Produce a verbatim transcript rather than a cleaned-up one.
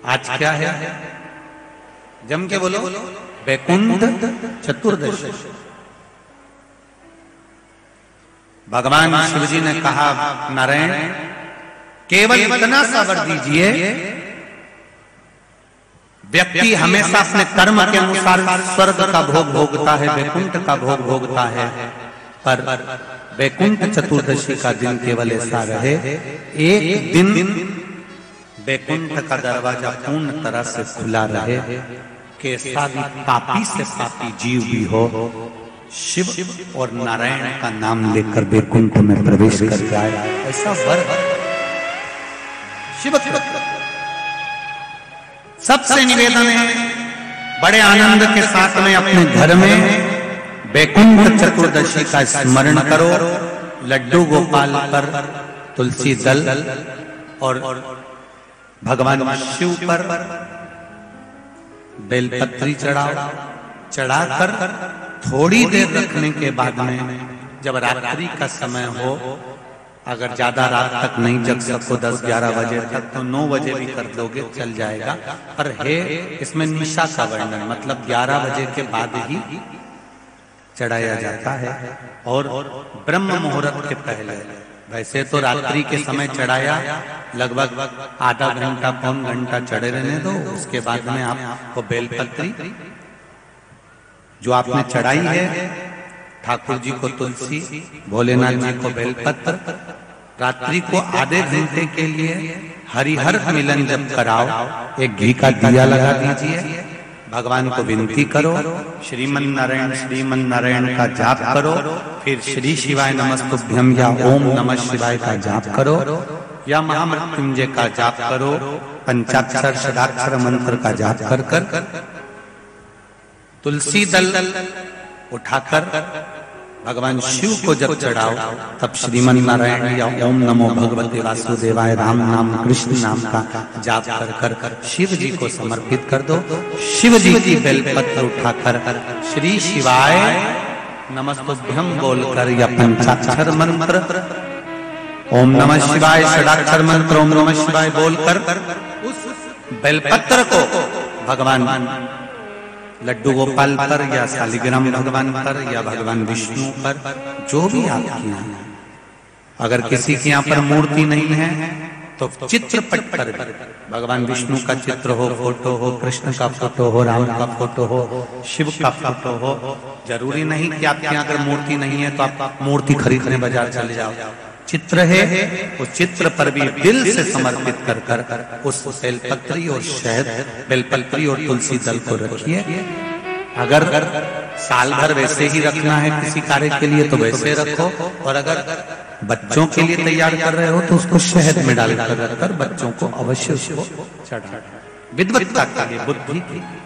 आज क्या है? जम के बोलो, वैकुंठ चतुर्दशी। भगवान शिव जी ने कहा, नारायण केवल इतना सा वर दीजिए, व्यक्ति हमेशा अपने कर्म के अनुसार स्वर्ग का भोग भोगता है, वैकुंठ का भोग भोगता है, पर वैकुंठ चतुर्दशी का दिन केवल ऐसा रहे, एक दिन वैकुंठ का दरवाजा पूर्ण तरह से खुला रहे, कि ऐसा भी पापी से पापी जीव भी हो, शिव और नारायण का नाम लेकर वैकुंठ में प्रवेश कर जाए, ऐसा वर शिव। सबसे निवेदन है, बड़े आनंद के साथ में अपने घर में वैकुंठ चतुर्दशी का स्मरण करो। लड्डू गोपाल पर तुलसी दल और भगवान शिव पर बेलपत्री चढ़ाओ। चढ़ाकर थोड़ी देर रखने के बाद में, जब रात्रि का समय हो, अगर ज्यादा रात तक नहीं जग सको, दस ग्यारह बजे तक, तो नौ बजे भी कर दोगे चल जाएगा। पर है इसमें निशा का वर्णन, मतलब ग्यारह बजे के बाद ही चढ़ाया जाता है और ब्रह्म मुहूर्त के पहले। वैसे तो रात्रि के समय चढ़ाया, लगभग आधा घंटा पौन घंटा चढ़े रहने दो, उसके बाद में आपको बेलपत्री जो आपने चढ़ाई है, ठाकुर जी को तुलसी, भोलेनाथ जी को बेलपत्र, रात्रि को आधे घंटे के लिए हरिहर मिलन जब कराओ, एक घी का दिया लगा दीजिए, भगवान को विनती करो, श्रीमन नारायण श्रीमन नारायण का जाप करो, फिर श्री शिवाय नमस्तुभ्यम या ओम नमः शिवाय का जाप करो, या महामृत्युंजय का जाप करो, पंचाक्षर षडाक्षर मंत्र का जाप कर कर तुलसी दल उठाकर भगवान शिव को जब चढ़ाओ, तब श्रीमन नारायण या ओम नमो भगवते वासुदेवाय राम नाम कृष्ण नाम का जाप कर कर शिव जी को समर्पित कर दो। शिव जी की बेलपत्र उठाकर श्री शिवाय नमस्तुभ्यम बोलकर या पंचाक्षर मंत्र ओम नमः शिवाय षडाक्षर मंत्र ओम नमः शिवाय बोलकर उस बेलपत्र को भगवान लड्डू गोपाल पर या शालिग्राम भगवान पर या भगवान विष्णु पर, जो भी आपके यहाँ, अगर किसी के यहाँ पर मूर्ति नहीं है तो चित्रपट पर भगवान विष्णु का चित्र हो, फोटो हो, कृष्ण का फोटो हो, राम का फोटो हो, शिव का फोटो हो। जरूरी नहीं कि आपके यहाँ अगर मूर्ति नहीं है तो आप मूर्ति खरीदने बाजार चले जाओ। चित्र है, उस चित्र पर भी दिल से समर्पित कर कर उस बेलपत्री और शहद, बेलपत्री और तुलसी दल को रखिए। अगर साल भर वैसे ही रखना है किसी कार्य के लिए तो वैसे रखो, और अगर बच्चों के लिए तैयार कर रहे हो तो उसको शहद में डालकर रखकर बच्चों को अवश्य उसको चढ़ाओ। विद्वत्ता के लिए, बुद्धि की